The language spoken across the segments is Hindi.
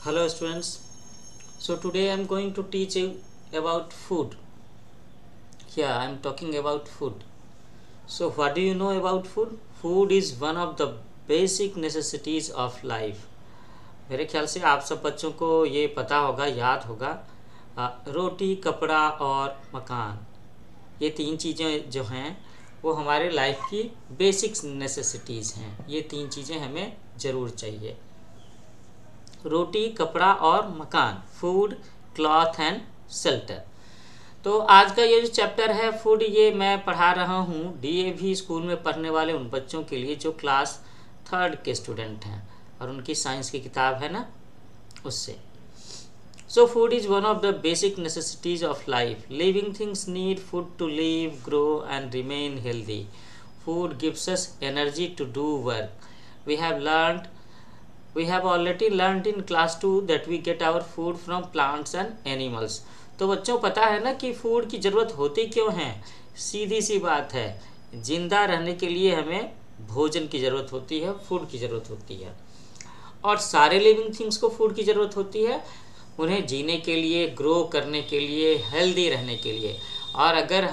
Hello students. So today I am going to teach you about food. Yeah, I am talking about food. So what do you know about food? Food is one of the basic necessities of life. मेरे ख्याल से आप सब बच्चों को ये पता होगा, याद होगा, रोटी, कपड़ा और मकान, ये तीन चीज़ें जो हैं वो हमारे लाइफ की बेसिक नेसेसिटीज़ हैं। ये तीन चीज़ें हमें ज़रूर चाहिए। रोटी, कपड़ा और मकान, फूड, क्लॉथ एंड शेल्टर। तो आज का ये जो चैप्टर है फूड, ये मैं पढ़ा रहा हूँ डीएवी स्कूल में पढ़ने वाले उन बच्चों के लिए जो क्लास 3rd के स्टूडेंट हैं और उनकी साइंस की किताब है ना, उससे। So food is one of the basic necessities of life. Living things need food to live, grow and remain healthy. Food gives us energy to do work. We have already learned in class 2 that we get our food from plants and animals. तो बच्चों पता है ना कि फूड की ज़रूरत होती क्यों है। सीधी सी बात है, जिंदा रहने के लिए हमें भोजन की ज़रूरत होती है, फूड की ज़रूरत होती है। और सारे लिविंग थिंग्स को फूड की ज़रूरत होती है, उन्हें जीने के लिए, ग्रो करने के लिए, हेल्दी रहने के लिए। और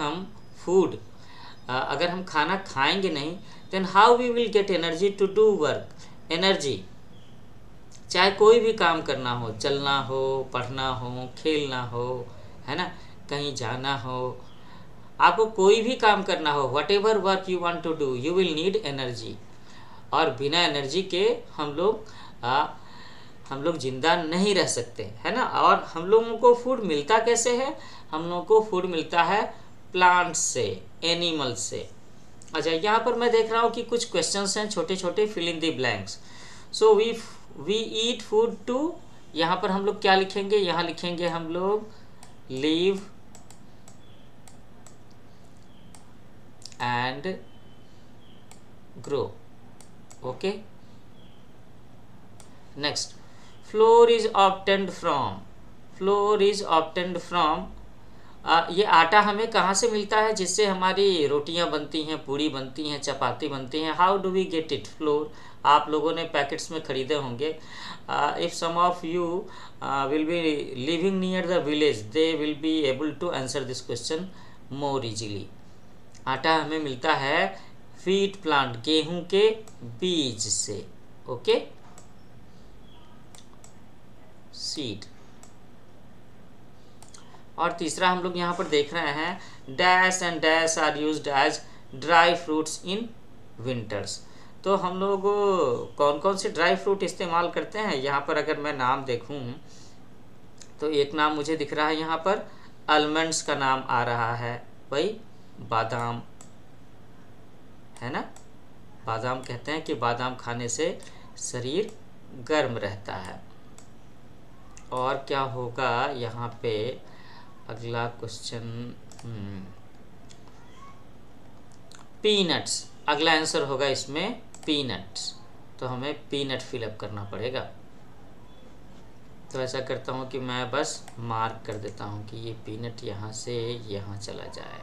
अगर हम खाना खाएंगे नहीं, then how we will get energy to do work. Energy, चाहे कोई भी काम करना हो, चलना हो, पढ़ना हो, खेलना हो, है ना, कहीं जाना हो, आपको कोई भी काम करना हो, whatever work you want to do, you will need energy. और बिना एनर्जी के हम लोग जिंदा नहीं रह सकते, है ना। और हम लोगों को फूड मिलता कैसे है? हम लोगों को फूड मिलता है प्लांट्स से, एनिमल्स से। अच्छा, यहाँ पर मैं देख रहा हूँ कि कुछ क्वेश्चंस हैं छोटे छोटे, fill in the blanks. So we eat food to, यहाँ पर हम लोग क्या लिखेंगे? यहाँ लिखेंगे हम लोग live and grow. Okay, next, flour is obtained from. ये आटा हमें कहाँ से मिलता है? जिससे हमारी रोटियां बनती हैं, पूड़ी बनती हैं, चपाती बनती हैं। How do we get it? Flour. आप लोगों ने पैकेट्स में ख़रीदे होंगे। If some of you will be living near the village, they will be able to answer this question more easily. आटा हमें मिलता है व्हीट प्लांट, गेहूं के बीज से। Okay, seed. और तीसरा हम लोग यहाँ पर देख रहे हैं, dash and dash are used as dry fruits in winters. तो हम लोग कौन कौन से ड्राई फ्रूट इस्तेमाल करते हैं? यहाँ पर अगर मैं नाम देखूँ तो एक नाम मुझे दिख रहा है यहाँ पर, आलमंड्स का नाम आ रहा है भाई, बादाम, है ना। बादाम कहते हैं कि बादाम खाने से शरीर गर्म रहता है। और क्या होगा यहाँ पे? अगला क्वेश्चन, पीनट्स। अगला आंसर होगा इसमें पीनट्स। तो हमें पीनट फिलअप करना पड़ेगा। तो ऐसा करता हूँ कि मैं बस मार्क कर देता हूँ कि ये पीनट यहाँ से यहाँ चला जाए।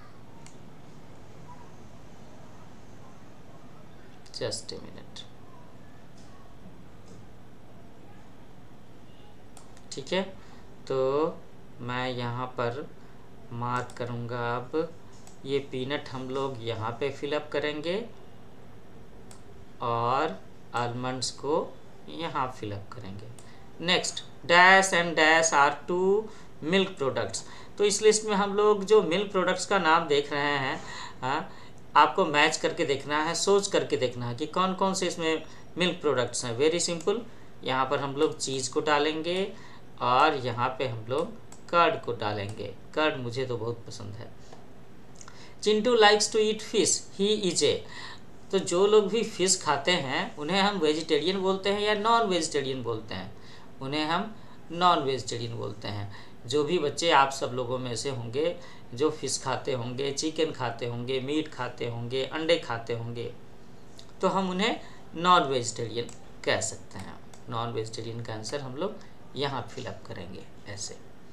जस्ट ए मिनट, ठीक है। तो मैं यहाँ पर मार्क करूँगा। अब ये पीनट हम लोग यहाँ पे फिलअप करेंगे और आलमंड्स को यहाँ फिलअप करेंगे। Next, dash and dash are two milk products. तो इस लिस्ट में हम लोग जो मिल्क प्रोडक्ट्स का नाम देख रहे हैं, आपको मैच करके देखना है, सोच करके देखना है कि कौन कौन से इसमें मिल्क प्रोडक्ट्स हैं। वेरी सिंपल, यहाँ पर हम लोग चीज़ को डालेंगे और यहाँ पे हम लोग कर्ड को डालेंगे। कर्ड मुझे तो बहुत पसंद है। Chintu likes to eat fish, he is a. तो जो लोग भी फिश खाते हैं उन्हें हम वेजिटेरियन बोलते हैं या नॉन वेजिटेरियन बोलते हैं? उन्हें हम नॉन वेजिटेरियन बोलते हैं। जो भी बच्चे आप सब लोगों में से होंगे जो फिश खाते होंगे, चिकन खाते होंगे, मीट खाते होंगे, अंडे खाते होंगे, तो हम उन्हें नॉन वेजिटेरियन कह सकते हैं। नॉन वेजिटेरियन का आंसर हम लोग यहाँ फिलअप करेंगे ऐसे।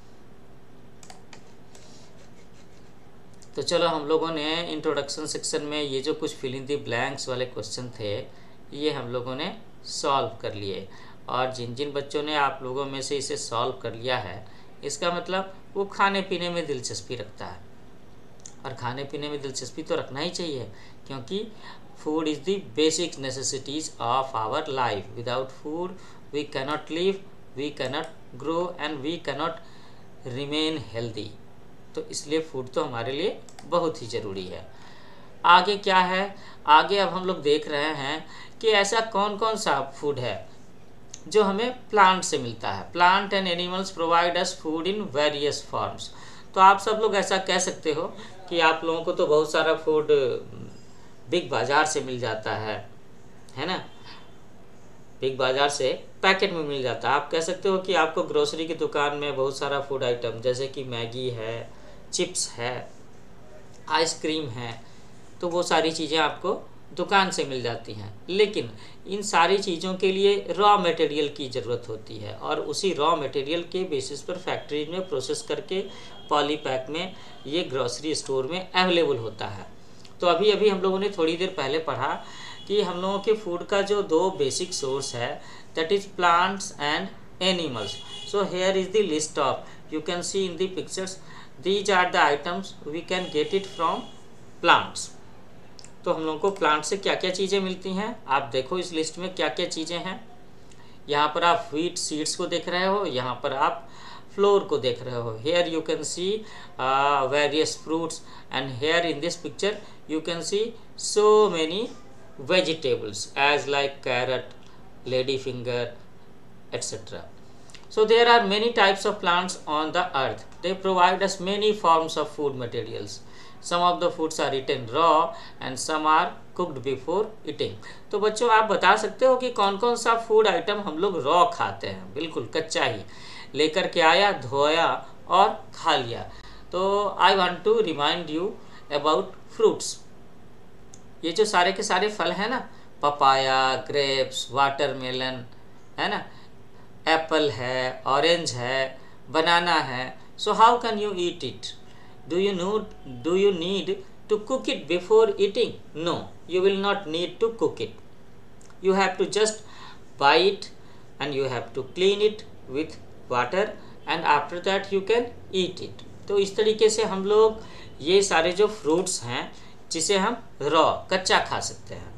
तो चलो, हम लोगों ने इंट्रोडक्शन सेक्शन में ये जो कुछ फिल इन द ब्लैंक्स वाले क्वेश्चन थे, ये हम लोगों ने सॉल्व कर लिए। और जिन जिन बच्चों ने आप लोगों में से इसे सॉल्व कर लिया है, इसका मतलब वो खाने पीने में दिलचस्पी रखता है। और खाने पीने में दिलचस्पी तो रखना ही चाहिए, क्योंकि food is the basic necessities of our life. Without food we cannot live, we cannot grow and we cannot remain healthy. तो इसलिए फूड तो हमारे लिए बहुत ही ज़रूरी है। आगे क्या है, आगे अब हम लोग देख रहे हैं कि ऐसा कौन कौन सा फूड है जो हमें प्लांट से मिलता है। Plant and animals provide us food in various forms. तो आप सब लोग ऐसा कह सकते हो कि आप लोगों को तो बहुत सारा फूड बिग बाज़ार से मिल जाता है ना, बिग बाज़ार से पैकेट में मिल जाता है। आप कह सकते हो कि आपको ग्रोसरी की दुकान में बहुत सारा फूड आइटम जैसे कि मैगी है, चिप्स है, आइसक्रीम है, तो वो सारी चीज़ें आपको दुकान से मिल जाती हैं। लेकिन इन सारी चीज़ों के लिए रॉ मटेरियल की ज़रूरत होती है, और उसी रॉ मटेरियल के बेसिस पर फैक्ट्रीज में प्रोसेस करके पॉली पैक में ये ग्रोसरी स्टोर में अवेलेबल होता है। तो अभी अभी हम लोगों ने थोड़ी देर पहले पढ़ा कि हम लोगों के फूड का जो दो बेसिक सोर्स है, that is plants and animals. So here is the list of, you can see in the pictures, these are the items we can get it from plants. तो हम लोगों को प्लांट से क्या क्या चीज़ें मिलती हैं, आप देखो इस लिस्ट में क्या क्या चीज़ें हैं। यहाँ पर आप व्हीट सीड्स को देख रहे हो, यहाँ पर आप फ्लोर को देख रहे हो। Here you can see various fruits, and here in this picture you can see so many vegetables as like carrot, lady finger, etc. So there are many types of plants on the earth. They provide us many forms of food materials. Some of the foods are eaten raw and some are cooked before eating. तो बच्चों आप बता सकते हो कि कौन कौन सा फूड आइटम हम लोग रॉ खाते हैं, बिल्कुल कच्चा ही लेकर के आया, धोया और खा लिया। तो I want to remind you about fruits. ये जो सारे के सारे फल हैं ना, पपाया, ग्रेप्स, वाटरमेलन है ना, एप्पल है, ऑरेंज है, बनाना है। So how can you eat it? Do you need to cook it before eating? No, you will not need to cook it. You have to just buy it and you have to clean it with water and after that you can eat it. तो इस तरीके से हम लोग ये सारे जो फ्रूट्स हैं जिसे हम रॉ कच्चा खा सकते हैं।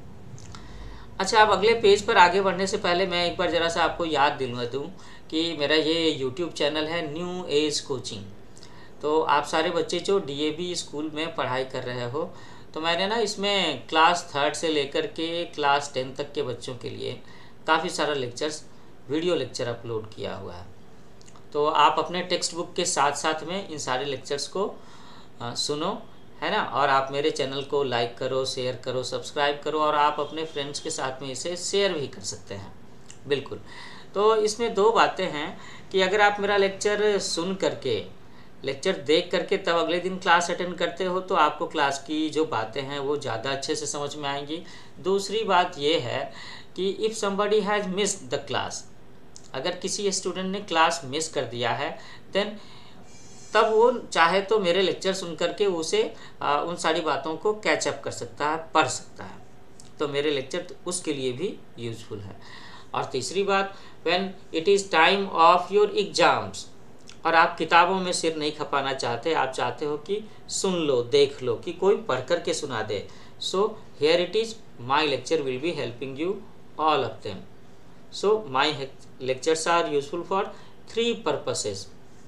अच्छा, अब अगले पेज पर आगे बढ़ने से पहले मैं एक बार ज़रा सा आपको याद दिलवा दूँ कि मेरा ये यूट्यूब चैनल है न्यू एज कोचिंग। तो आप सारे बच्चे जो DAV स्कूल में पढ़ाई कर रहे हो, तो मैंने ना इसमें क्लास 3 से लेकर के क्लास 10 तक के बच्चों के लिए काफ़ी सारा लेक्चर्स, वीडियो लेक्चर अपलोड किया हुआ है। तो आप अपने टेक्स्ट बुक के साथ साथ में इन सारे लेक्चर्स को सुनो, है ना, और आप मेरे चैनल को लाइक करो, शेयर करो, सब्सक्राइब करो, और आप अपने फ्रेंड्स के साथ में इसे शेयर भी कर सकते हैं। बिल्कुल। तो इसमें दो बातें हैं कि अगर आप मेरा लेक्चर सुन करके, लेक्चर देख करके तब अगले दिन क्लास अटेंड करते हो तो आपको क्लास की जो बातें हैं वो ज़्यादा अच्छे से समझ में आएंगी। दूसरी बात ये है कि if somebody has missed the class, अगर किसी स्टूडेंट ने क्लास मिस कर दिया है, देन तब वो चाहे तो मेरे लेक्चर सुन करके उसे उन सारी बातों को कैचअप कर सकता है, पढ़ सकता है। तो मेरे लेक्चर उसके लिए भी यूज़फुल है। और तीसरी बात, when it is time of your exams, और आप किताबों में सिर नहीं खपाना चाहते, आप चाहते हो कि सुन लो, देख लो, कि कोई पढ़ कर के सुना दे। So here it is, my lecture will be helping you all of them. So my lectures are useful for 3 purposes.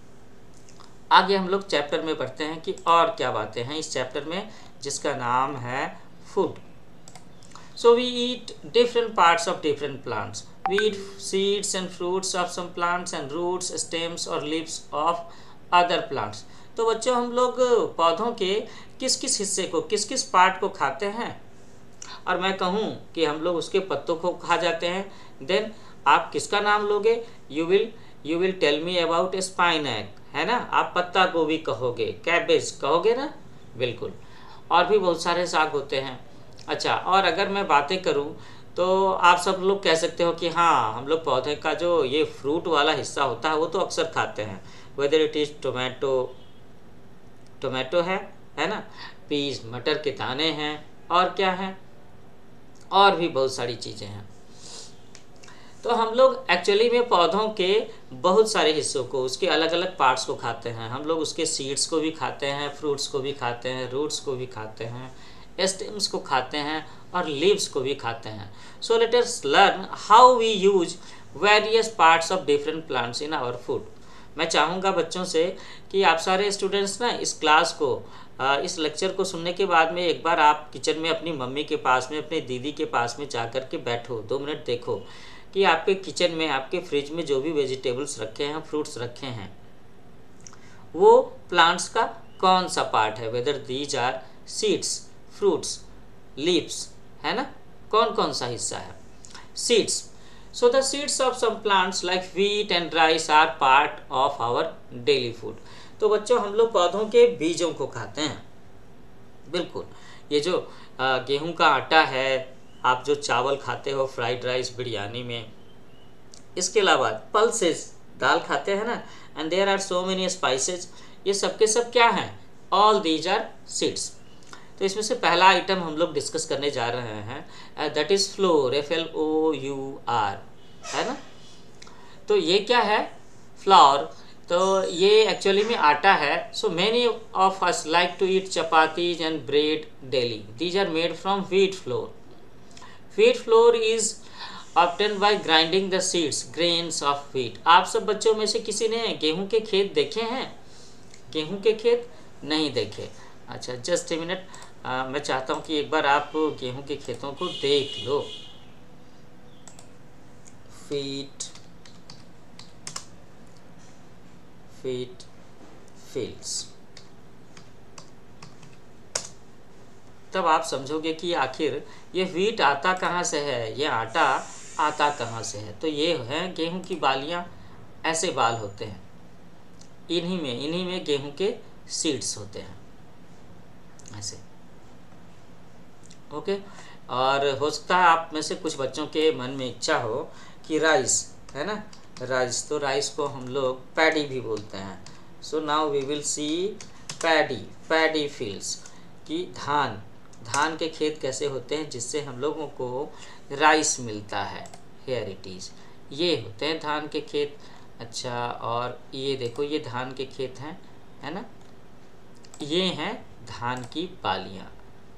आगे हम लोग चैप्टर में पढ़ते हैं कि और क्या बातें हैं इस चैप्टर में, जिसका नाम है food. So we eat different parts of different plants. We eat seeds and fruits of some plants and roots, stems और leaves of other plants. तो बच्चों हम लोग पौधों के किस किस हिस्से को, किस किस पार्ट को खाते हैं, और मैं कहूँ कि हम लोग उसके पत्तों को खा जाते हैं, देन आप किसका नाम लोगे? You will tell me about spinach, है ना, आप पत्ता गोभी कहोगे, कैबेज कहोगे ना, बिल्कुल। और भी बहुत सारे साग होते हैं। अच्छा, और अगर मैं बातें करूँ तो आप सब लोग कह सकते हो कि हाँ, हम लोग पौधे का जो ये फ्रूट वाला हिस्सा होता है वो तो अक्सर खाते हैं, वेदर इट इज़ टोमेटो है ना, पीस, मटर के दाने हैं, और क्या है, और भी बहुत सारी चीज़ें हैं। तो तो हम लोग एक्चुअली में पौधों के बहुत सारे हिस्सों को, उसके अलग अलग पार्ट्स को खाते हैं। हम लोग उसके सीड्स को भी खाते हैं, फ्रूट्स को भी खाते हैं, रूट्स को भी खाते हैं, स्टेम्स को खाते हैं और लीव्स को भी खाते हैं। So let us learn how we use various parts of different plants in our food. मैं चाहूँगा बच्चों से कि आप सारे स्टूडेंट्स ना इस क्लास को, इस लेक्चर को सुनने के बाद में एक बार आप किचन में अपनी मम्मी के पास में, अपनी दीदी के पास में जा कर के बैठो, 2 मिनट देखो कि आपके किचन में, आपके फ्रिज में जो भी वेजिटेबल्स रखे हैं, फ्रूट्स रखे हैं, वो प्लांट्स का कौन सा पार्ट है, whether these are seeds, fruits, leaves, है ना, कौन कौन सा हिस्सा है। Seeds, so the seeds of some plants like wheat and rice are part of our daily food। तो बच्चों हम लोग पौधों के बीजों को खाते हैं, बिल्कुल। ये जो गेहूं का आटा है, आप जो चावल खाते हो फ्राइड राइस, बिरयानी में, इसके अलावा पल्सेस, दाल खाते हैं ना, and there are so many spices, ये सब के सब क्या हैं, ऑल दीज आर सीड्स। तो इसमें से पहला आइटम हम लोग डिस्कस करने जा रहे हैं, दैट इज फ्लोर, FLOUR, है ना। तो ये क्या है, फ्लोर, तो ये एक्चुअली में आटा है। So many of us like to eat chapatis and bread daily, these are made from wheat flour. Wheat flour is obtain by grinding the seeds, grains of wheat. आप सब बच्चों में से किसी ने गेहूं के खेत देखे हैं? गेहूं के खेत नहीं देखे? अच्छा, जस्ट ए मिनट, मैं चाहता हूं कि एक बार आप गेहूं के खेतों को देख लो। व्हीट फील्ड्स, तब आप समझोगे कि आखिर ये व्हीट आता कहाँ से है, ये आटा आता कहाँ से है। तो ये है गेहूं की बालियां, ऐसे बाल होते हैं, इन्हीं में गेहूं के सीड्स होते हैं, ऐसे। ओके, और हो सकता है आप में से कुछ बच्चों के मन में इच्छा हो कि राइस, है ना, राइस, तो राइस को हम लोग पैडी भी बोलते हैं। So now we will see paddy fields, कि धान के खेत कैसे होते हैं जिससे हम लोगों को राइस मिलता है। हेयर इट इज़, ये होते हैं धान के खेत। अच्छा, और ये देखो, ये धान के खेत हैं, है ना, ये हैं धान की बालियाँ।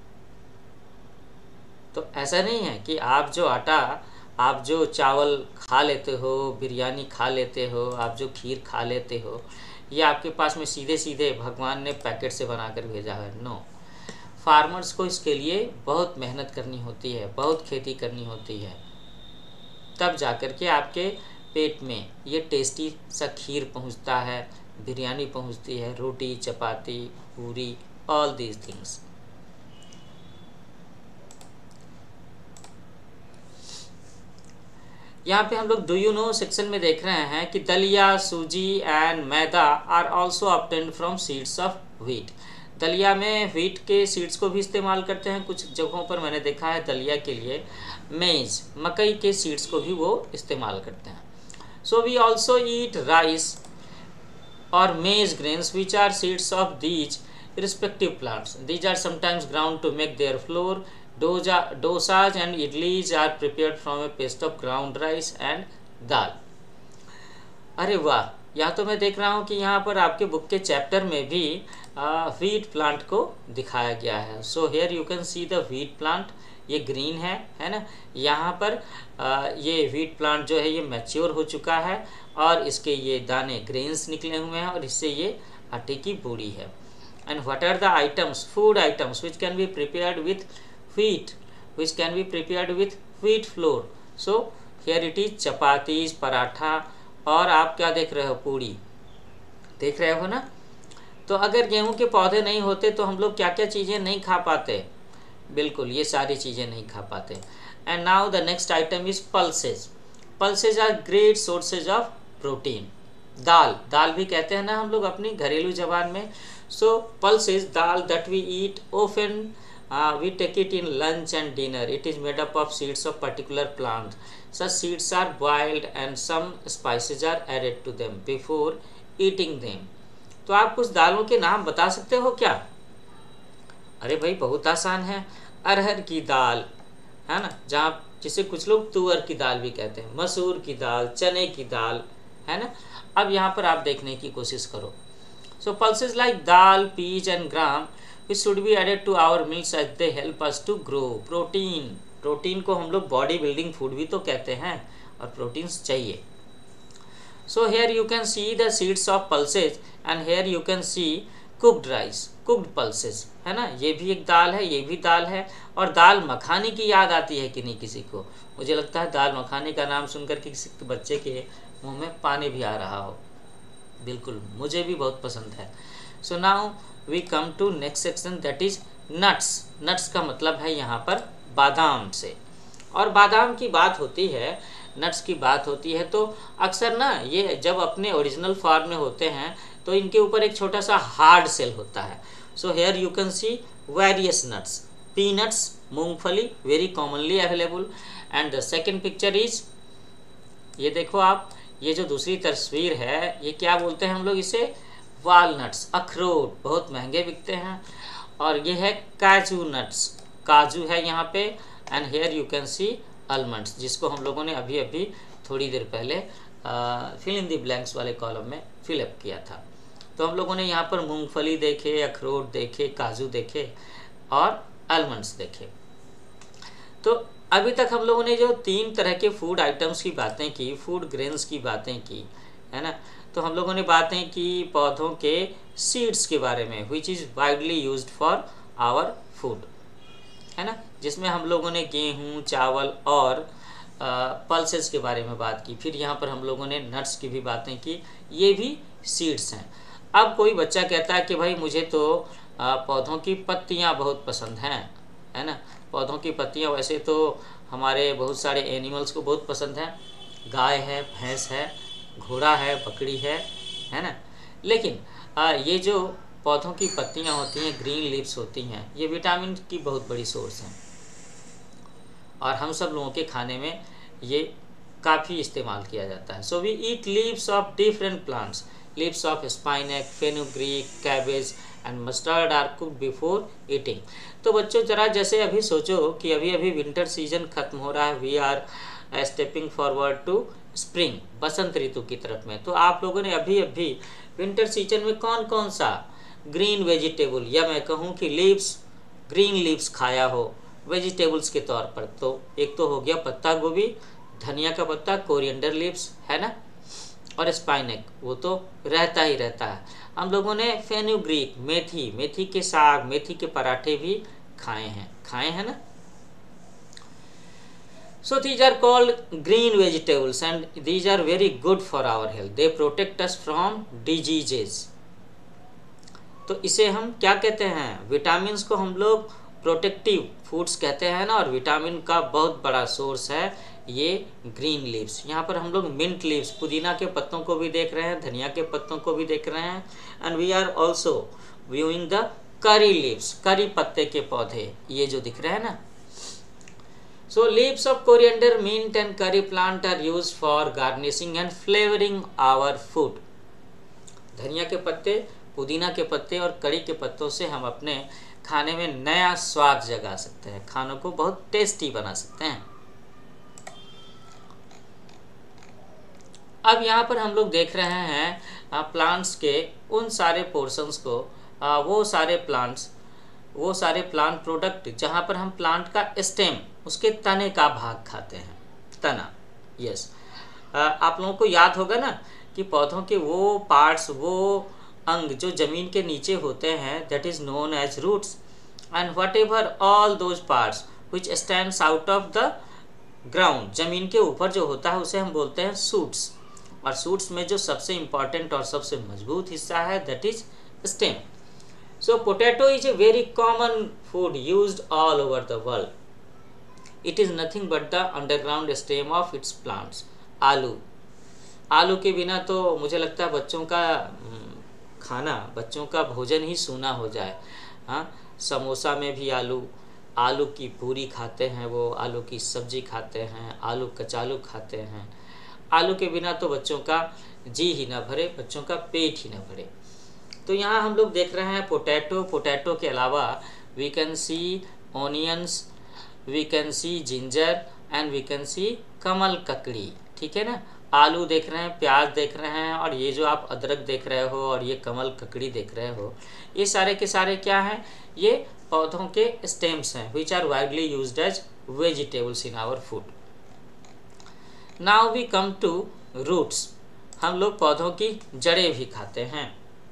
तो ऐसा नहीं है कि आप जो आटा, आप जो चावल खा लेते हो, बिरयानी खा लेते हो, आप जो खीर खा लेते हो, ये आपके पास में सीधे सीधे भगवान ने पैकेट से बना कर भेजा है। नो, फार्मर्स को इसके लिए बहुत मेहनत करनी होती है, बहुत खेती करनी होती है, तब जाकर के आपके पेट में ये टेस्टी सा खीर पहुंचता है, बिरयानी पहुंचती है, रोटी, चपाती, पूरी, ऑल दीज थिंग्स। यहाँ पे हम लोग डू यू नो सेक्शन में देख रहे हैं कि dalia, suji and maida are also obtained from seeds of wheat. दलिया में व्हीट के सीड्स को भी इस्तेमाल करते हैं, कुछ जगहों पर मैंने देखा है दलिया के लिए मेज, मकई के सीड्स को भी वो इस्तेमाल करते हैं। So we also eat rice और maize grains which are seeds of these respective plants, these are sometimes ground to make their flour. Dosas and idlis are prepared from a paste of ground rice and dal। अरे वाह, यहाँ तो मैं देख रहा हूँ कि यहाँ पर आपके बुक के चैप्टर में भी व्हीट प्लांट को दिखाया गया है। So here you can see the wheat plant, ये ग्रीन है ना। यहाँ पर ये व्हीट प्लांट जो है ये मैच्योर हो चुका है और इसके ये दाने, ग्रेन्स निकले हुए हैं और इससे ये आटे की बोरी है। And what are the items, food items which can be prepared with wheat, which can be prepared with wheat flour। So here it is chapatis, paratha, और आप क्या देख रहे हो, पूड़ी देख रहे हो ना। तो अगर गेहूं के पौधे नहीं होते तो हम लोग क्या क्या चीज़ें नहीं खा पाते, बिल्कुल ये सारी चीज़ें नहीं खा पाते। And now the next item is pulses. Pulses are great sources of protein. दाल भी कहते हैं ना हम लोग अपनी घरेलू जबान में। So pulses, dal that we eat often, we take it in lunch and dinner। It is made up of seeds of particular plant। Such seeds are boiled and some spices are added to them before eating them। तो आप कुछ दालों के नाम बता सकते हो क्या? अरे भाई बहुत आसान है, अरहर की दाल, है ना, जहाँ जिसे कुछ लोग तुअर की दाल भी कहते हैं, मसूर की दाल, चने की दाल, है ना। अब यहाँ पर आप देखने की कोशिश करो। So pulses like dal, peas and gram which should be added to our meals as they help us to grow. Protein को हम लोग बॉडी बिल्डिंग फूड भी तो कहते हैं, और प्रोटीन्स चाहिए। So here you can see the seeds of pulses and here you can see cooked rice, cooked pulses, है ना। ये भी एक दाल है, ये भी दाल है। और दाल मखानी की याद आती है कि नहीं किसी को? मुझे लगता है दाल मखानी का नाम सुनकर के किसी बच्चे के मुंह में पानी भी आ रहा हो। बिल्कुल, मुझे भी बहुत पसंद है। So now we come to next section, that is nuts. Nuts का मतलब है यहाँ पर बादाम से। और बादाम की बात होती है, नट्स की बात होती है, तो अक्सर ना ये जब अपने ओरिजिनल फॉर्म में होते हैं तो इनके ऊपर एक छोटा सा हार्ड सेल होता है। So here you can see various nuts, peanuts, moongphali, very commonly available. And the second picture is, ये देखो आप, ये जो दूसरी तस्वीर है, ये क्या बोलते हैं हम लोग इसे? वालनट्स, अखरोट, बहुत महंगे बिकते हैं। और ये है काजू नट्स, काजू है यहाँ पे। And here you can see almonds, जिसको हम लोगों ने अभी अभी थोड़ी देर पहले फिल इन द ब्लैंक्स वाले कॉलम में फिलअप किया था। तो हम लोगों ने यहाँ पर मूंगफली देखे, अखरोट देखे, काजू देखे और आलमंड्स देखे। तो अभी तक हम लोगों ने जो 3 तरह के फूड आइटम्स की बातें की, फूड ग्रेन्स की बातें की, है ना। तो हम लोगों ने बातें की पौधों के सीड्स के बारे में, which is widely used for our food, है ना, जिसमें हम लोगों ने गेहूँ, चावल और पल्सेस के बारे में बात की। फिर यहाँ पर हम लोगों ने नट्स की भी बातें की, ये भी सीड्स हैं। अब कोई बच्चा कहता है कि भाई मुझे तो पौधों की पत्तियाँ बहुत पसंद हैं, है ना। पौधों की पत्तियाँ वैसे तो हमारे बहुत सारे एनिमल्स को बहुत पसंद है, गाय है, भैंस है, घोड़ा है, बकरी है ना। लेकिन ये जो पौधों की पत्तियाँ होती हैं, ग्रीन लीव्स होती हैं, ये विटामिन की बहुत बड़ी सोर्स हैं और हम सब लोगों के खाने में ये काफ़ी इस्तेमाल किया जाता है। So we eat leaves of different plants, leaves of spinach, fenugreek, cabbage and mustard are cooked before eating. तो बच्चों ज़रा जैसे अभी सोचो कि अभी अभी विंटर सीजन खत्म हो रहा है, we are stepping forward to spring, बसंत ऋतु की तरफ में। तो आप लोगों ने अभी अभी विंटर सीजन में कौन कौन सा ग्रीन वेजिटेबल, या मैं कहूँ कि लीव्स, ग्रीन लीव्स खाया हो वेजिटेबल्स के तौर पर? तो एक तो हो गया पत्ता गोभी, धनिया का पत्ता, कोरिएंडर लीव्स, है ना, और स्पाइनेक, वो तो रहता ही रहता है। हम लोगों ने फेनुग्रीक, मेथी, मेथी के साग, मेथी के पराठे भी खाए हैं ना। So these are called green vegetables and these are very good for our health. They protect us from diseases. तो इसे हम क्या कहते हैं? विटामिन्स को हम लोग प्रोटेक्टिव फूड्स कहते हैं ना, और विटामिन का बहुत बड़ा सोर्स है ये ग्रीन लीव्स। यहाँ पर हम लोग मिंट लीव्स, पुदीना के पत्तों को भी देख रहे हैं, धनिया के पत्तों को भी देख रहे हैं। And we are also viewing the curry leaves, curry पत्ते के पौधे, ये जो दिख रहे हैं ना। So leaves of coriander, mint and curry plant are used for garnishing and flavoring our food. धनिया के पत्ते, पुदीना के पत्ते और करी के पत्तों से हम अपने खाने में नया स्वाद जगा सकते हैं, खानों को बहुत टेस्टी बना सकते हैं। अब यहाँ पर हम लोग देख रहे हैं प्लांट्स के उन सारे पोर्शंस को, वो सारे प्लांट प्रोडक्ट जहाँ पर हम प्लांट का स्टेम, उसके तने का भाग खाते हैं, तना। यस, आप लोगों को याद होगा ना कि पौधों के वो पार्ट्स, वो अंग जो जमीन के नीचे होते हैं, that is known as roots. And whatever all those parts which stands out of the ground, जमीन के ऊपर जो होता है उसे हम बोलते हैं सूट्स। और सूट्स में जो सबसे इम्पॉर्टेंट और सबसे मजबूत हिस्सा है, that is stem. So potato is a very common food used all over the world. It is nothing but the underground stem of its plants. आलू के बिना तो मुझे लगता है बच्चों का खाना, बच्चों का भोजन ही सूना हो जाए। हाँ, समोसा में भी आलू की पूरी खाते हैं, वो आलू की सब्जी खाते हैं, आलू कचालू खाते हैं। आलू के बिना तो बच्चों का जी ही ना भरे, बच्चों का पेट ही ना भरे। तो यहाँ हम लोग देख रहे हैं पोटैटो के अलावा we can see onions, we can see ginger and we can see कमल ककड़ी, ठीक है ना। आलू देख रहे हैं, प्याज देख रहे हैं, और ये जो आप अदरक देख रहे हो और ये कमल ककड़ी देख रहे हो, ये सारे के सारे क्या हैं, ये पौधों के स्टेम्स हैं which are widely used as vegetables in our food. Now we come to roots. हम लोग पौधों की जड़ें भी खाते हैं।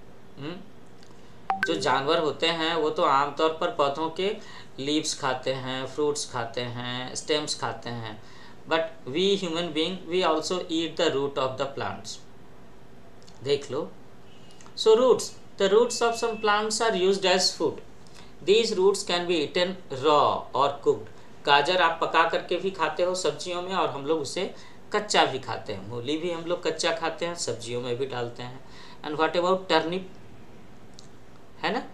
जो जानवर होते हैं वो तो आमतौर पर पौधों के लीव्स खाते हैं, फ्रूट्स खाते हैं, स्टेम्स खाते हैं, but we human being we also eat the root of the plants. देख लो। So roots, the roots of some plants are used as food. These roots can be eaten raw और कुक्ड। गाजर आप पका करके भी खाते हो सब्जियों में, और हम लोग उसे कच्चा भी खाते हैं। मूली भी हम लोग कच्चा खाते हैं, सब्जियों में भी डालते हैं। एंड व्हाट अबाउट टर्निप, है ना।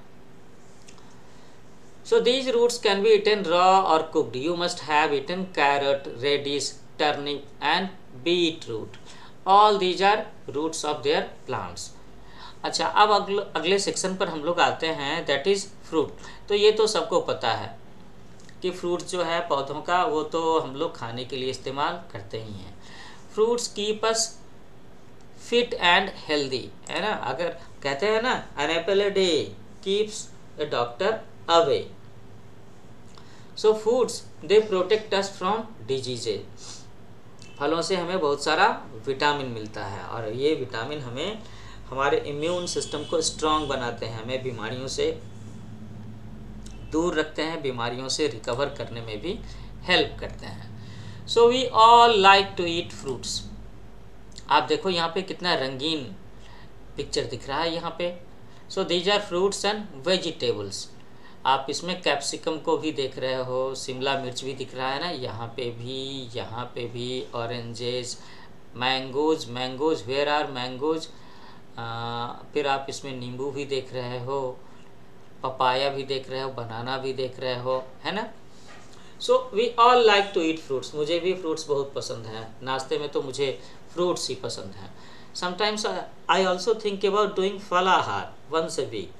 So these roots can be eaten raw or cooked. You must have eaten carrot, radish, turnip and beetroot. All these are roots of their plants. अच्छा, अब अगले सेक्शन पर हम लोग आते हैं, दैट इज फ्रूट। तो ये तो सबको पता है कि फ्रूट जो है पौधों का वो तो हम लोग खाने के लिए इस्तेमाल करते ही हैं। Fruits keep us fit and healthy, है ना। अगर कहते हैं ना, an apple a day keeps a doctor away. So foods they protect us from diseases. फलों से हमें बहुत सारा विटामिन मिलता है, और ये विटामिन हमें हमारे इम्यून सिस्टम को स्ट्रांग बनाते हैं, हमें बीमारियों से दूर रखते हैं, बीमारियों से रिकवर करने में भी हेल्प करते हैं। So we all like to eat fruits. आप देखो यहाँ पे कितना रंगीन पिक्चर दिख रहा है यहाँ पे। So these are fruits and vegetables. आप इसमें कैप्सिकम को भी देख रहे हो, शिमला मिर्च भी दिख रहा है ना, यहाँ पे भी oranges, mangoes, where are mangoes. फिर आप इसमें नींबू भी देख रहे हो, पपाया भी देख रहे हो, बनाना भी देख रहे हो, है ना। So we all like to eat fruits. मुझे भी फ्रूट्स बहुत पसंद हैं, नाश्ते में तो मुझे फ्रूट्स ही पसंद हैं। Sometimes I also think about doing phalahar once a week.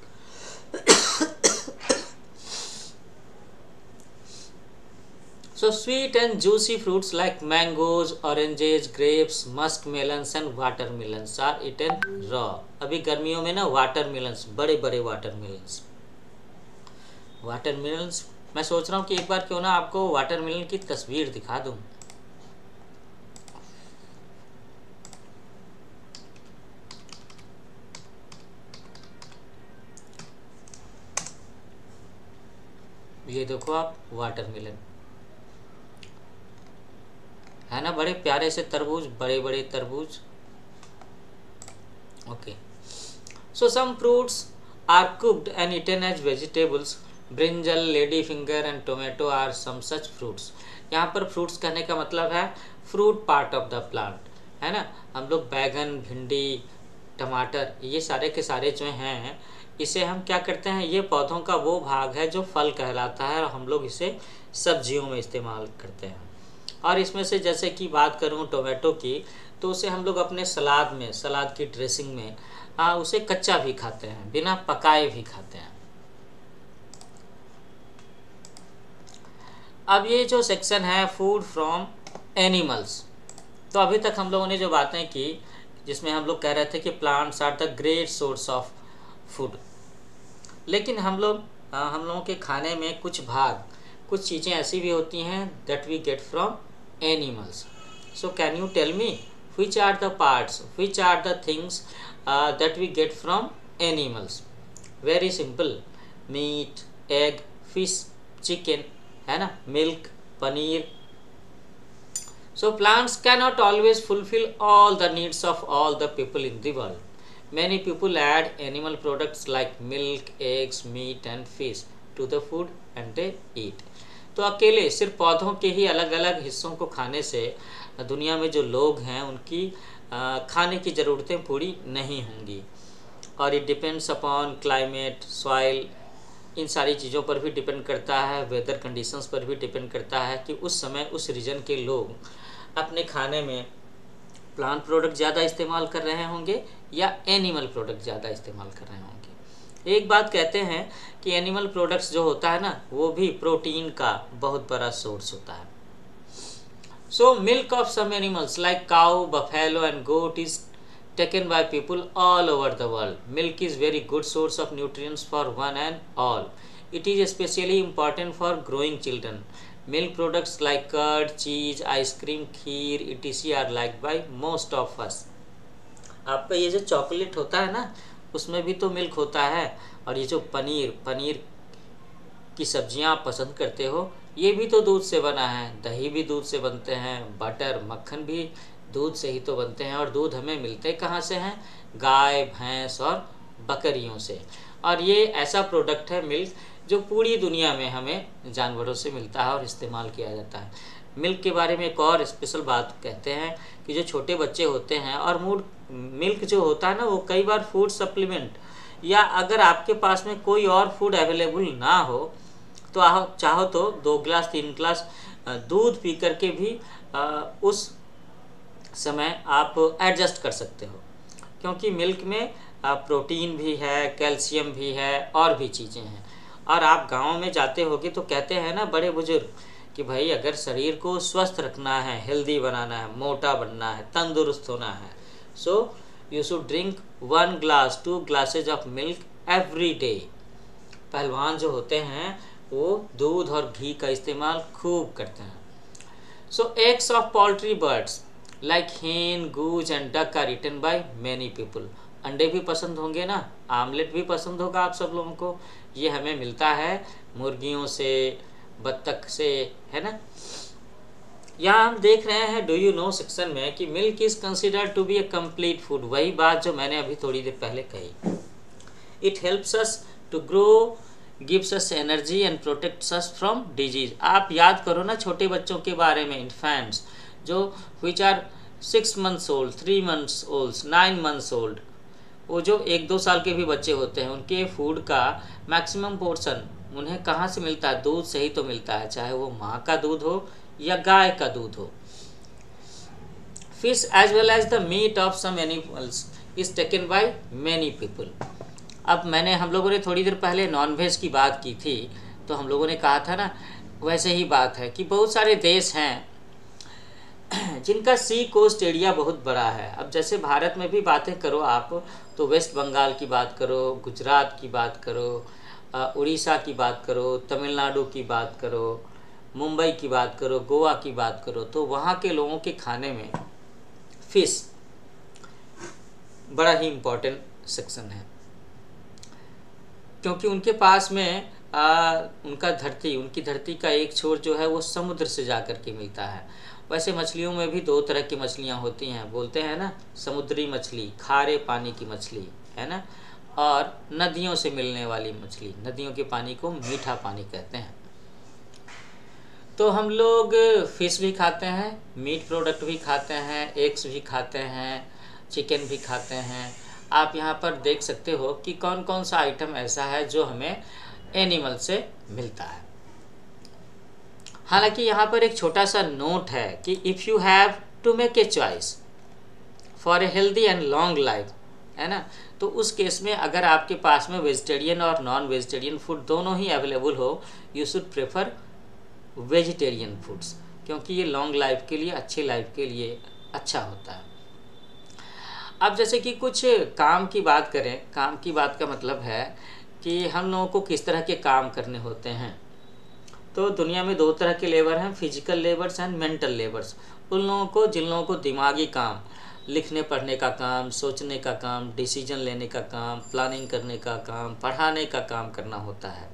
So sweet and juicy fruits like mangoes, oranges, grapes, muskmelons and watermelons are eaten raw. अभी गर्मियों में ना watermelons, बड़े बड़े watermelons, मैं सोच रहा हूँ कि एक बार क्यों ना आपको watermelon की तस्वीर दिखा दूँ। ये देखो आप watermelon, है ना, बड़े प्यारे से तरबूज, बड़े बड़े तरबूज। Okay, so some fruits are cooked and eaten as vegetables. Brinjal, lady finger and tomato are some such fruits. यहाँ पर फ्रूट्स कहने का मतलब है fruit part of the plant, है ना। हम लोग बैगन, भिंडी, टमाटर, ये सारे के सारे जो हैं, इसे हम क्या करते हैं, ये पौधों का वो भाग है जो फल कहलाता है, और हम लोग इसे सब्जियों में इस्तेमाल करते हैं। और इसमें से जैसे कि बात करूं टोमेटो की, तो उसे हम लोग अपने सलाद में, सलाद की ड्रेसिंग में उसे कच्चा भी खाते हैं, बिना पकाए भी खाते हैं। अब ये जो सेक्शन है फूड फ्रॉम एनिमल्स, तो अभी तक हम लोगों ने जो बातें की, जिसमें हम लोग कह रहे थे कि plants are the great source of food, लेकिन हम लोगों के खाने में कुछ चीज़ें ऐसी भी होती हैं that we get from animals. So can you tell me which are the parts, which are the things that we get from animals? Very simple, meat, egg, fish, chicken, है ना, milk, paneer. So plants cannot always fulfill all the needs of all the people in the world. Many people add animal products like milk, eggs, meat and fish to the food and they eat. तो अकेले सिर्फ पौधों के ही अलग अलग हिस्सों को खाने से दुनिया में जो लोग हैं उनकी खाने की ज़रूरतें पूरी नहीं होंगी। और it depends upon climate, soil, इन सारी चीज़ों पर भी डिपेंड करता है, वेदर कंडीशंस पर भी डिपेंड करता है कि उस समय उस रीजन के लोग अपने खाने में प्लांट प्रोडक्ट ज़्यादा इस्तेमाल कर रहे होंगे या एनिमल प्रोडक्ट ज़्यादा इस्तेमाल कर रहे होंगे। एक बात कहते हैं कि एनिमल प्रोडक्ट्स जो होता है ना, वो भी प्रोटीन का बहुत बड़ा सोर्स होता है। So milk of some animals like cow, buffalo and goat is taken by people all over the world. Milk is very good source of nutrients for one and all. It is especially important for growing children. Milk products like curd, cheese, ice cream, kheer, etc. are liked by most of us. आपका ये जो चॉकलेट होता है ना, उसमें भी तो मिल्क होता है। और ये जो पनीर की सब्जियां आप पसंद करते हो, ये भी तो दूध से बना है। दही भी दूध से बनते हैं, बटर मक्खन भी दूध से ही तो बनते हैं। और दूध हमें मिलते कहाँ से हैं? गाय, भैंस और बकरियों से। और ये ऐसा प्रोडक्ट है मिल्क जो पूरी दुनिया में हमें जानवरों से मिलता है और इस्तेमाल किया जाता है। मिल्क के बारे में एक और स्पेशल बात कहते हैं कि जो छोटे बच्चे होते हैं और मिल्क जो होता है ना, वो कई बार फूड सप्लीमेंट या अगर आपके पास में कोई और फूड अवेलेबल ना हो तो आप चाहो तो 2 ग्लास 3 ग्लास दूध पी करके भी उस समय आप एडजस्ट कर सकते हो, क्योंकि मिल्क में प्रोटीन भी है, कैल्शियम भी है और भी चीज़ें हैं। और आप गांव में जाते होगे तो कहते हैं ना बड़े बुजुर्ग कि भाई अगर शरीर को स्वस्थ रखना है, हेल्दी बनाना है, मोटा बनना है, तंदुरुस्त होना है, so you should drink 1 glass 2 glasses of milk every day. पहलवान जो होते हैं वो दूध और घी का इस्तेमाल खूब करते हैं। So eggs of poultry birds like hen, goose and duck are eaten by many people. अंडे भी पसंद होंगे ना, आमलेट भी पसंद होगा आप सब लोगों को। ये हमें मिलता है मुर्गियों से, बत्तख से, है ना। यहाँ हम देख रहे हैं डू यू नो सेक्शन में कि milk is considered to be a complete food. वही बात जो मैंने अभी थोड़ी देर पहले कही। It helps us to grow, gives us energy and protects us from disease. आप याद करो ना छोटे बच्चों के बारे में, इन्फेंट्स जो which are 6 months old, 3 months old, 9 months old, वो जो 1-2 साल के भी बच्चे होते हैं, उनके फूड का मैक्सिमम पोर्शन उन्हें कहाँ से मिलता है? दूध से ही तो मिलता है, चाहे वो माँ का दूध हो या गाय का दूध हो। Fish as well as the meat of some animals is taken by many people. अब हम लोगों ने थोड़ी देर पहले नॉनवेज की बात की थी, तो हम लोगों ने कहा था ना, वैसे ही बात है कि बहुत सारे देश हैं जिनका सी कोस्ट एरिया बहुत बड़ा है। अब जैसे भारत में भी बातें करो आप, तो वेस्ट बंगाल की बात करो, गुजरात की बात करो, उड़ीसा की बात करो, तमिलनाडु की बात करो, मुंबई की बात करो, गोवा की बात करो, तो वहाँ के लोगों के खाने में फिश बड़ा ही इम्पोर्टेंट सेक्शन है, क्योंकि उनके पास में उनकी धरती का एक छोर जो है वो समुद्र से जा कर के मिलता है। वैसे मछलियों में भी 2 तरह की मछलियाँ होती हैं, बोलते हैं ना, समुद्री मछली, खारे पानी की मछली, है ना, और नदियों से मिलने वाली मछली। नदियों के पानी को मीठा पानी कहते हैं। तो हम लोग फिश भी खाते हैं, मीट प्रोडक्ट भी खाते हैं, एग्स भी खाते हैं, चिकन भी खाते हैं। आप यहाँ पर देख सकते हो कि कौन कौन सा आइटम ऐसा है जो हमें एनिमल से मिलता है। हालांकि यहाँ पर एक छोटा सा नोट है कि if you have to make a choice for a healthy and long life, है ना, तो उस केस में अगर आपके पास में वेजिटेरियन और नॉन वेजिटेरियन फूड दोनों ही अवेलेबल हो, you should prefer vegetarian foods, क्योंकि ये लॉन्ग लाइफ के लिए, अच्छी लाइफ के लिए अच्छा होता है। अब जैसे कि कुछ काम की बात करें, काम की बात का मतलब है कि हम लोगों को किस तरह के काम करने होते हैं। तो दुनिया में 2 तरह के लेबर हैं, physical labours and mental labours. उन लोगों को जिन लोगों को दिमागी काम, लिखने पढ़ने का काम, सोचने का काम, डिसीजन लेने का काम, प्लानिंग करने का काम, पढ़ाने का काम करना होता है,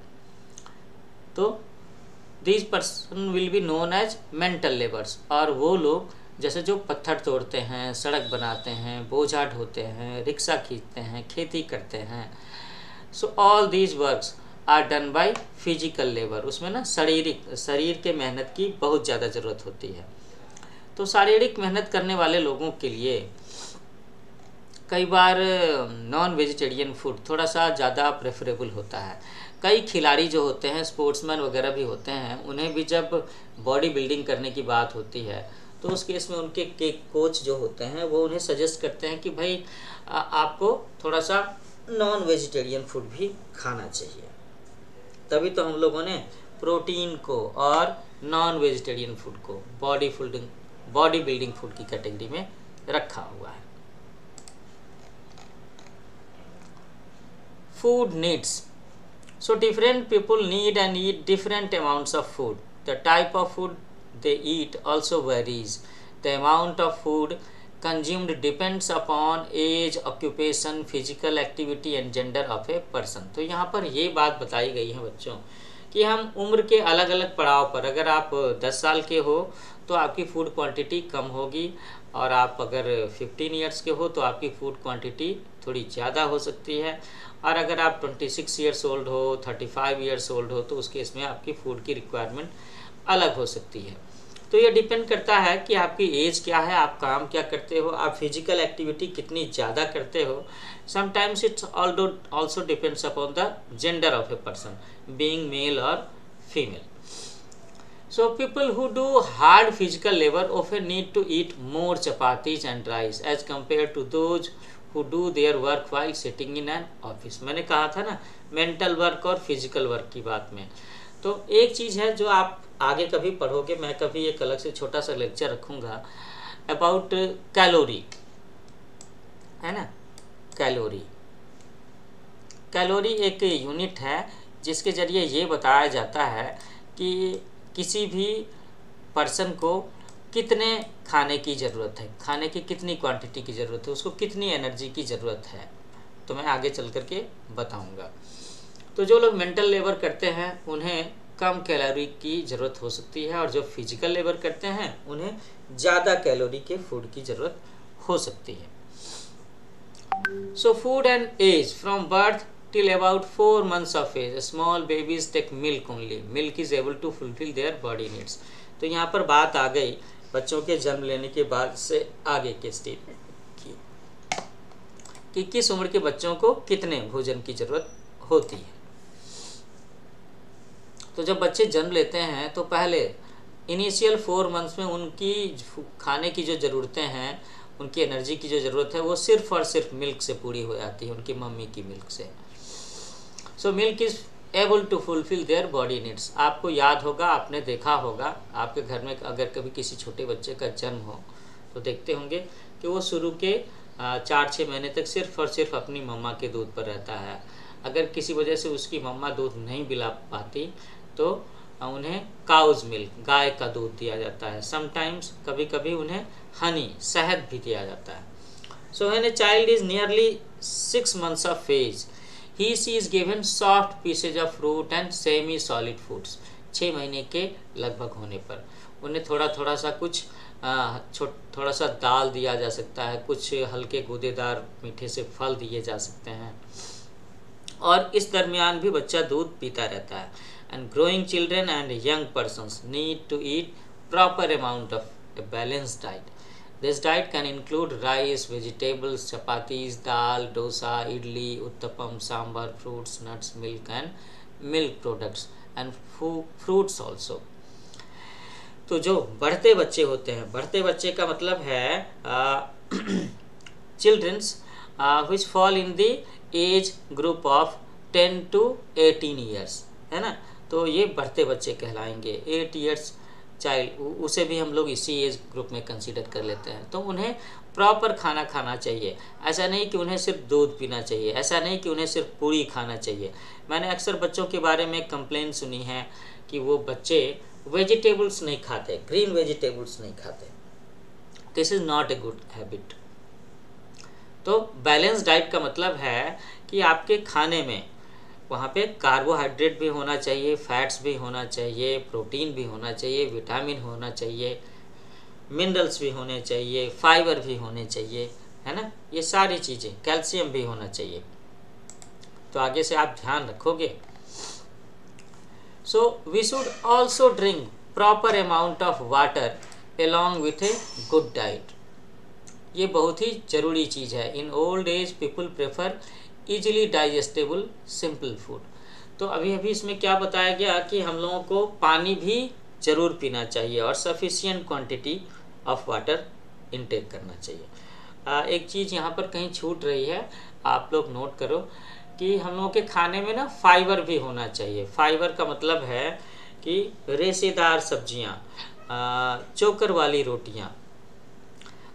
तो this person will be known as mental labours. और वो लोग जैसे जो पत्थर तोड़ते हैं, सड़क बनाते हैं, बोझा ढोते हैं, रिक्शा खींचते हैं, खेती करते हैं, so all these works are done by physical labour. उसमें ना शरीर के मेहनत की बहुत ज़्यादा ज़रूरत होती है। तो शारीरिक मेहनत करने वाले लोगों के लिए कई बार नॉन वेजिटेरियन फूड थोड़ा सा ज़्यादा प्रेफरेबल होता है। कई खिलाड़ी जो होते हैं, स्पोर्ट्समैन वगैरह भी होते हैं, उन्हें भी जब बॉडी बिल्डिंग करने की बात होती है तो उस केस में उनके कोच जो होते हैं वो उन्हें सजेस्ट करते हैं कि भाई आपको थोड़ा सा नॉन वेजिटेरियन फूड भी खाना चाहिए। तभी तो हम लोगों ने प्रोटीन को और नॉन वेजिटेरियन फूड को, बॉडी बॉडी बिल्डिंग फूड की कैटेगरी में रखा हुआ है। Food needs. So different people need and eat different amounts of food. The type of food they eat also varies. The amount of food consumed depends upon age, occupation, physical activity and gender of a person. तो यहाँ पर ये बात बताई गई है बच्चों कि हम उम्र के अलग अलग पड़ाव पर, अगर आप 10 साल के हो तो आपकी फूड क्वांटिटी कम होगी, और आप अगर 15 ईयर्स के हो तो आपकी फूड क्वांटिटी थोड़ी ज़्यादा हो सकती है, और अगर आप 26 ईयर्स ओल्ड हो, 35 ईयर्स ओल्ड हो तो उस केस में आपकी फूड की रिक्वायरमेंट अलग हो सकती है। तो ये डिपेंड करता है कि आपकी एज क्या है, आप काम क्या करते हो, आप फिजिकल एक्टिविटी कितनी ज़्यादा करते हो। Sometimes it's also depends upon the gender of a person, being male और female. So people who do hard physical labor often need to eat more chapatis and rice as compared to those who do their work while sitting in an office. मैंने कहा था ना मेंटल वर्क और फिजिकल वर्क की बात में। तो एक चीज़ है जो आप आगे कभी पढ़ोगे, मैं कभी एक अलग से छोटा सा लेक्चर रखूँगा अबाउट कैलोरी, है ना। कैलोरी एक यूनिट है जिसके ज़रिए ये बताया जाता है कि किसी भी पर्सन को कितने खाने की ज़रूरत है, खाने की कितनी क्वांटिटी की ज़रूरत है, उसको कितनी एनर्जी की ज़रूरत है, तो मैं आगे चल कर के बताऊँगा। तो जो लोग मेंटल लेबर करते हैं उन्हें कम कैलोरी की ज़रूरत हो सकती है, और जो फिजिकल लेबर करते हैं उन्हें ज़्यादा कैलोरी के फूड की ज़रूरत हो सकती है। So food and age. From birth till about 4 months of age, small babies take milk only. Milk is able to fulfill their body needs. तो यहाँ पर बात आ गई बच्चों के जन्म लेने के बाद से आगे के स्टेज की कि किस उम्र के बच्चों को कितने भोजन की जरूरत होती है। तो जब बच्चे जन्म लेते हैं तो पहले इनिशियल 4 मंथ्स में उनकी खाने की जो ज़रूरतें हैं, उनकी एनर्जी की जो ज़रूरत है वो सिर्फ और सिर्फ मिल्क से पूरी हो जाती है, उनकी मम्मी की मिल्क से। So milk is able to fulfil their body needs. आपको याद होगा, आपने देखा होगा, आपके घर में अगर कभी किसी छोटे बच्चे का जन्म हो तो देखते होंगे कि वो शुरू के 4-6 महीने तक सिर्फ और सिर्फ अपनी मम्मा के दूध पर रहता है। अगर किसी वजह से उसकी मम्मा दूध नहीं पिला पाती तो उन्हें काउज मिल्क, गाय का दूध दिया जाता है। समटाइम्स कभी कभी उन्हें हनी, शहद भी दिया जाता है। So when a child is nearly 6 months of age, she is given soft pieces of fruit and semi solid foods। 6 महीने के लगभग होने पर उन्हें थोड़ा थोड़ा सा कुछ थोड़ा सा दाल दिया जा सकता है, कुछ हल्के गूदेदार मीठे से फल दिए जा सकते हैं, और इस दरमियान भी बच्चा दूध पीता रहता है। And growing children and young persons need to eat proper amount of a balanced diet. This diet can include rice, vegetables, chapatis, dal, dosa, idli, uttapam, sambar, fruits, nuts, milk and milk products and fruits also. तो जो बढ़ते बच्चे होते हैं, बढ़ते बच्चे का मतलब है childrens which fall in the age group of 10 to 18 years, है ना। तो ये बढ़ते बच्चे कहलाएंगे। 8 years चाइल्ड, उसे भी हम लोग इसी एज ग्रुप में कंसीडर कर लेते हैं। तो उन्हें प्रॉपर खाना खाना चाहिए। ऐसा नहीं कि उन्हें सिर्फ दूध पीना चाहिए, ऐसा नहीं कि उन्हें सिर्फ पूरी खाना चाहिए। मैंने अक्सर बच्चों के बारे में कंप्लेन सुनी है कि वो बच्चे वेजिटेबल्स नहीं खाते, ग्रीन वेजिटेबल्स नहीं खाते। This is not a good habit. तो बैलेंस डाइट का मतलब है कि आपके खाने में वहाँ पे कार्बोहाइड्रेट भी होना चाहिए, फैट्स भी होना चाहिए, प्रोटीन भी होना चाहिए, विटामिन होना चाहिए, मिनरल्स भी होने चाहिए, फाइबर भी होने चाहिए, है ना। ये सारी चीज़ें, कैल्शियम भी होना चाहिए। तो आगे से आप ध्यान रखोगे। So we should also drink proper amount of water along with a good diet. ये बहुत ही ज़रूरी चीज़ है। In old age people prefer easily digestible simple food. तो अभी इसमें क्या बताया गया कि हम लोगों को पानी भी ज़रूर पीना चाहिए और sufficient quantity of water intake करना चाहिए। एक चीज़ यहाँ पर कहीं छूट रही है, आप लोग नोट करो कि हम लोगों के खाने में ना फाइबर भी होना चाहिए। फाइबर का मतलब है कि रेशेदार सब्जियाँ, चोकर वाली रोटियाँ,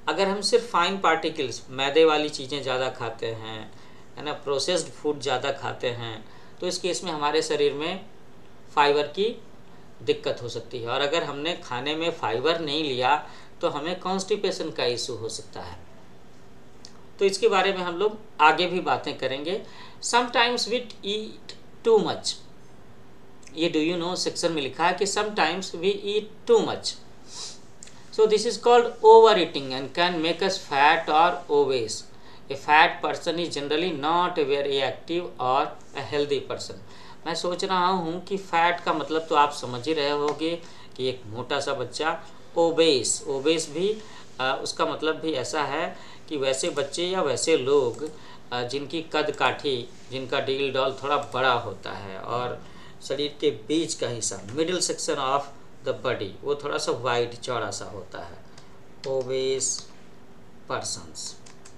अगर हम सिर्फ फाइन पार्टिकल्स, मैदे वाली चीज़ें ज़्यादा खाते हैं, है ना, प्रोसेस्ड फूड ज़्यादा खाते हैं, तो इस केस में हमारे शरीर में फाइबर की दिक्कत हो सकती है। और अगर हमने खाने में फाइबर नहीं लिया तो हमें कॉन्स्टिपेशन का इशू हो सकता है। तो इसके बारे में हम लोग आगे भी बातें करेंगे। Sometimes we eat too much, ये डू यू नो सेक्शन में लिखा है कि sometimes we eat too much, so this is called over eating and can make us fat और obese. A fat person is generally not a very active और ए हेल्दी पर्सन। मैं सोच रहा हूँ कि फैट का मतलब तो आप समझ ही रहे होंगे कि एक मोटा सा बच्चा। ओबेस, ओबेस भी उसका मतलब भी ऐसा है कि वैसे बच्चे या वैसे लोग जिनकी कद काठी, जिनका डील डॉल थोड़ा बड़ा होता है और शरीर के बीच का हिस्सा, middle section of the body, वो थोड़ा सा वाइड चौड़ा सा होता है, ओबेस पर्सन्स।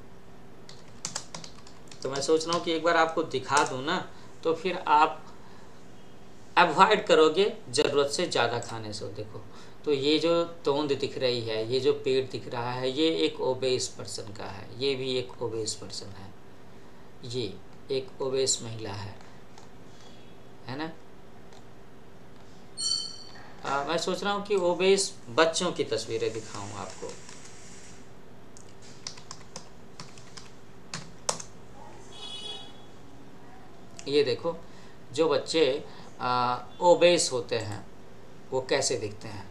तो मैं सोच रहा हूँ कि एक बार आपको दिखा दूँ ना, तो फिर आप अवॉइड करोगे ज़रूरत से ज़्यादा खाने से। देखो, तो ये जो तोंद दिख रही है, ये जो पेट दिख रहा है, ये एक ओबेस पर्सन का है, ये भी एक ओबेस पर्सन है, ये एक ओबेस महिला है ना। मैं सोच रहा हूँ कि ओबेस बच्चों की तस्वीरें दिखाऊं आपको। ये देखो, जो बच्चे ओबेस होते हैं वो कैसे दिखते हैं,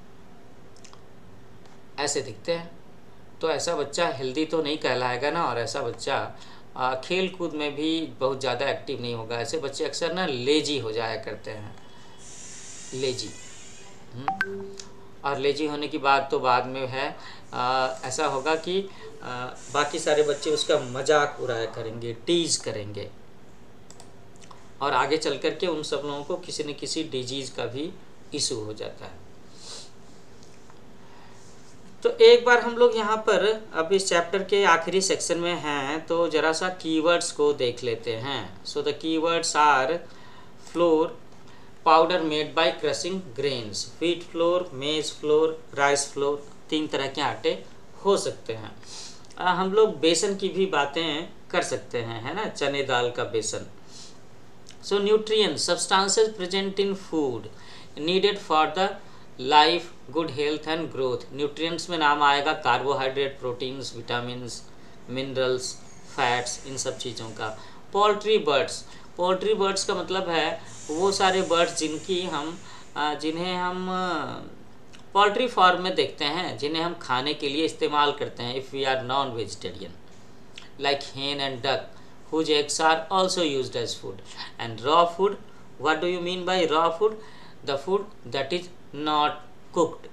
ऐसे दिखते हैं। तो ऐसा बच्चा हेल्दी तो नहीं कहलाएगा ना, और ऐसा बच्चा खेल कूद में भी बहुत ज़्यादा एक्टिव नहीं होगा। ऐसे बच्चे अक्सर ना लेजी हो जाया करते हैं, लेजी। और लेजी होने की बात तो बाद में है, ऐसा होगा कि बाकी सारे बच्चे उसका मजाक उड़ाया करेंगे, टीज करेंगे, और आगे चल कर के उन सब लोगों को किसी न किसी डिजीज़ का भी इशू हो जाता है। तो एक बार हम लोग यहाँ पर अब इस चैप्टर के आखिरी सेक्शन में हैं, तो ज़रा सा कीवर्ड्स को देख लेते हैं। So the keywords are flour, powder made by crushing grains, wheat flour, maize flour, rice flour, 3 तरह के आटे हो सकते हैं। हम लोग बेसन की भी बातें कर सकते हैं, है ना, चने दाल का बेसन। So nutrients, substances present in food needed for the life, good health and growth. Nutrients में नाम आएगा carbohydrate, proteins, vitamins, minerals, fats, इन सब चीज़ों का। पोल्ट्री बर्ड्स, पोल्ट्री बर्ड्स का मतलब है वो सारे बर्ड्स जिन्हें हम पोल्ट्री फार्म में देखते हैं, जिन्हें हम खाने के लिए इस्तेमाल करते हैं if we are non vegetarian, like hen and duck, whose eggs are also used as food. And raw food, what do you mean by raw food? The food that is not cooked,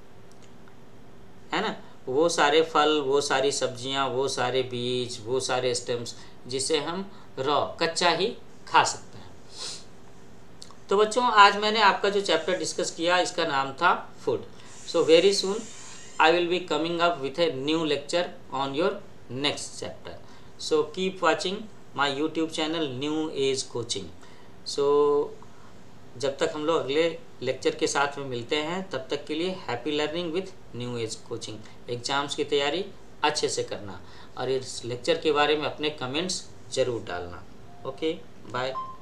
है ना, वो सारे फल, वो सारी सब्जियां, वो सारे बीज, वो सारे स्टेम्स जिसे हम रॉ, कच्चा ही खा सकते हैं। तो बच्चों, आज मैंने आपका जो चैप्टर डिस्कस किया इसका नाम था food. So very soon I will be coming up with a new lecture on your next chapter. So keep watching my YouTube channel new as coaching. So जब तक हम लोग अगले लेक्चर के साथ में मिलते हैं, तब तक के लिए happy learning with new as coaching. Exams की तैयारी अच्छे से करना और इस लेक्चर के बारे में अपने कमेंट्स ज़रूर डालना। Okay, bye.